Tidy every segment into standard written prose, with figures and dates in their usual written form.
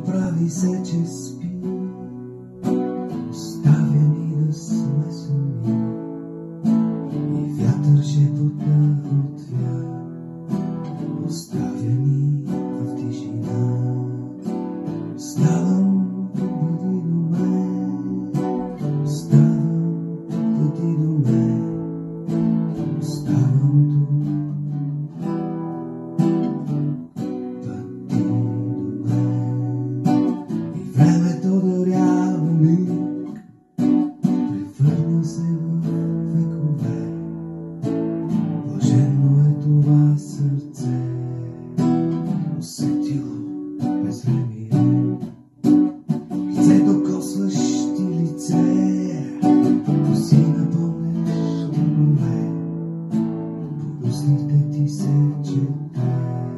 прави се, че спи, оставя ни да сме сами. И вятър шепота отвя, оставя ни в тишина. Оставам, бъди до мен, оставам, бъди до мен, оставам тук. Времето дарява миг, превърна се в векове. Блаженно е това сърце, усетило безвремие. Лице докосваш ти лице, ако си напомнеш умове, по устните ти се чете.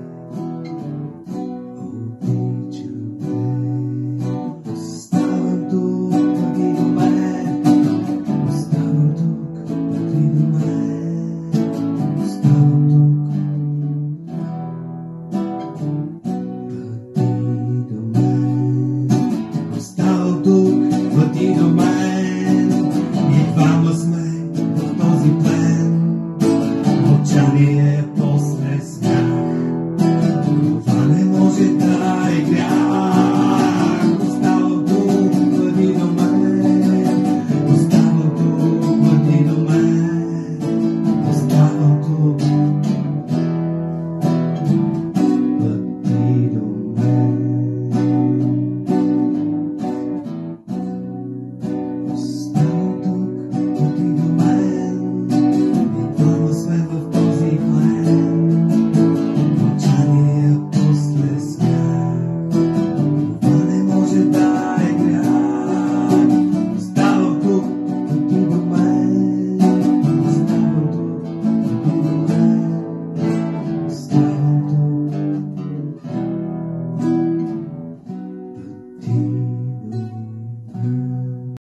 Бъди до мен, и двама сме в този плен. Мълчание после